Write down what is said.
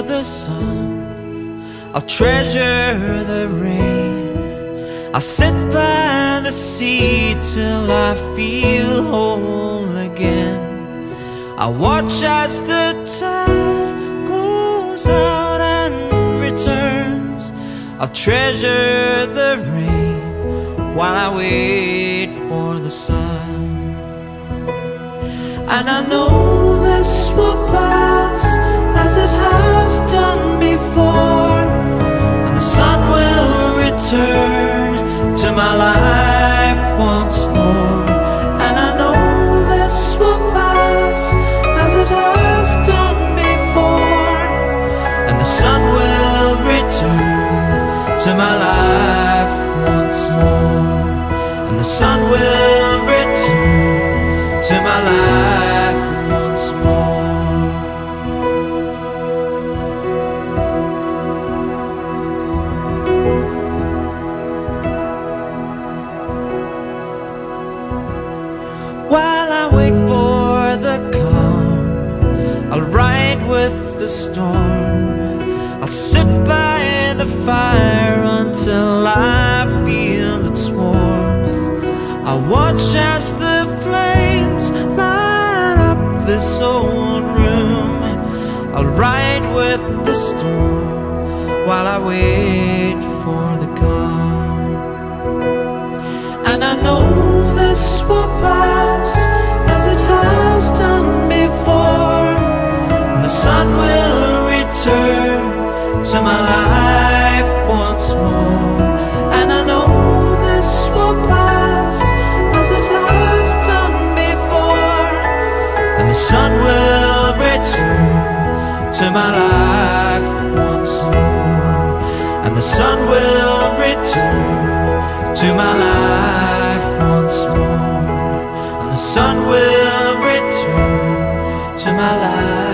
the sun, I'll treasure the rain. I'll sit by the sea till I feel whole again. I'll watch as the tide goes out and returns. I'll treasure the rain while I wait for the sun. And I know this will pass as it has done before, and the sun will return to my life once more. And I know this will pass as it has done before, and the sun will return to my life once more. And the sun will return to my life once more. While I wait for the calm, I'll ride with the storm. I'll sit by the fire until I feel its warmth. I'll watch as the flames light up this old room. I'll ride with the storm while I wait for the calm. And I know this will pass as it has done before, and the sun will return to my life once more. And I know this will pass as it has done before, and the sun will return to my life once more. And the sun will return to my life once more. And the sun will return to my life.